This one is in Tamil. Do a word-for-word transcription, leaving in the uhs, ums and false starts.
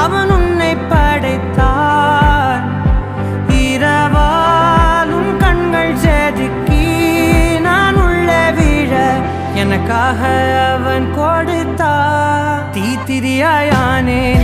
அவன் உன்னை படைத்தான். இரவாலும் கண்கள் செதுக்கி நான் உள்ளே விழ எனக்காக அவன் கொடுத்தான். தீத்திரியாயானே